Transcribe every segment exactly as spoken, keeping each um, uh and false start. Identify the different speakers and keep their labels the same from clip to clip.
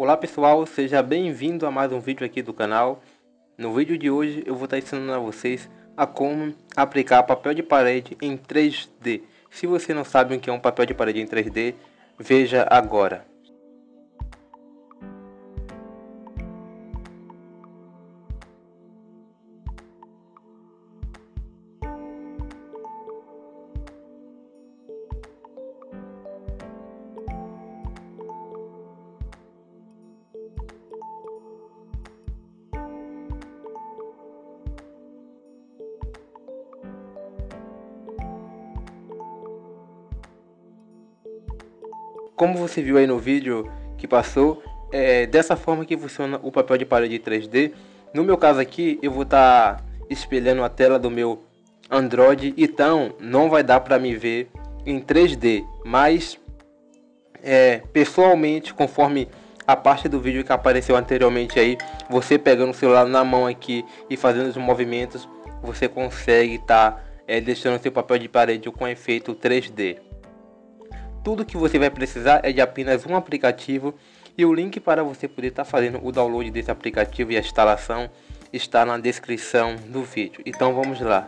Speaker 1: Olá pessoal, seja bem-vindo a mais um vídeo aqui do canal. No vídeo de hoje eu vou estar ensinando a vocês a como aplicar papel de parede em três D. Se você não sabe o que é um papel de parede em três D, veja agora. Como você viu aí no vídeo que passou, é dessa forma que funciona o papel de parede três D. No meu caso aqui, eu vou estar tá espelhando a tela do meu Android, então não vai dar para me ver em três D, mas é, pessoalmente, conforme a parte do vídeo que apareceu anteriormente aí, você pegando o celular na mão aqui e fazendo os movimentos, você consegue estar tá, é, deixando seu papel de parede com efeito três D. Tudo que você vai precisar é de apenas um aplicativo, e o link para você poder estar tá fazendo o download desse aplicativo e a instalação está na descrição do vídeo. Então vamos lá.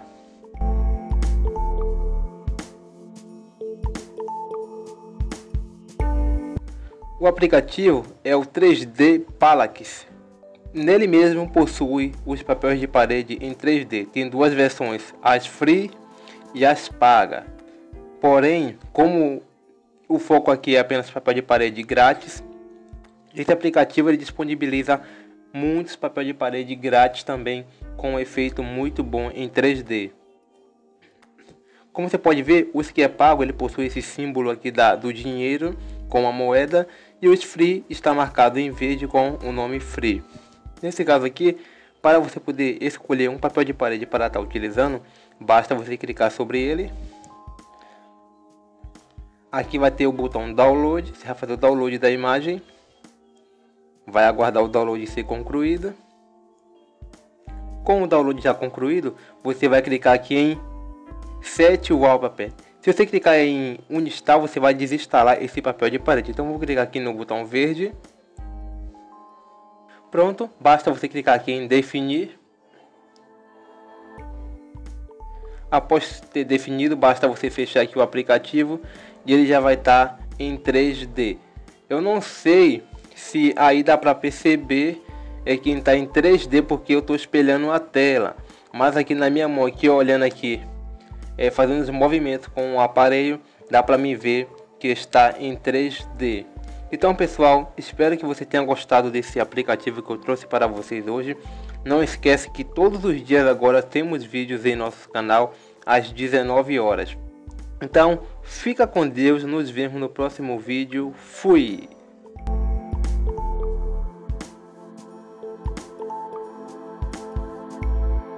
Speaker 1: O aplicativo é o três D Parallax. Nele mesmo possui os papéis de parede em três D. Tem duas versões, as free e as paga. Porém, como o foco aqui é apenas papel de parede grátis, esse aplicativo ele disponibiliza muitos papéis de parede grátis também, com um efeito muito bom em três D. Como você pode ver, os que é pago ele possui esse símbolo aqui da, do dinheiro com a moeda, e os free está marcado em verde com o nome free. Nesse caso aqui, para você poder escolher um papel de parede para estar utilizando, basta você clicar sobre ele. Aqui vai ter o botão download, você vai fazer o download da imagem, vai aguardar o download ser concluído. Com o download já concluído, você vai clicar aqui em Set Wallpaper. Se você clicar em Uninstall, você vai desinstalar esse papel de parede. Então vou clicar aqui no botão verde. Pronto, basta você clicar aqui em definir. Após ter definido, basta você fechar aqui o aplicativo e ele já vai estar em três D. Eu não sei se aí dá para perceber é que está em três D porque eu estou espelhando a tela, mas aqui na minha mão, aqui olhando aqui, é, fazendo os movimentos com o aparelho, dá para me ver que está em três D. Então pessoal, espero que você tenha gostado desse aplicativo que eu trouxe para vocês hoje. Não esquece que todos os dias agora temos vídeos em nosso canal às dezenove horas. Então, fica com Deus, nos vemos no próximo vídeo. Fui!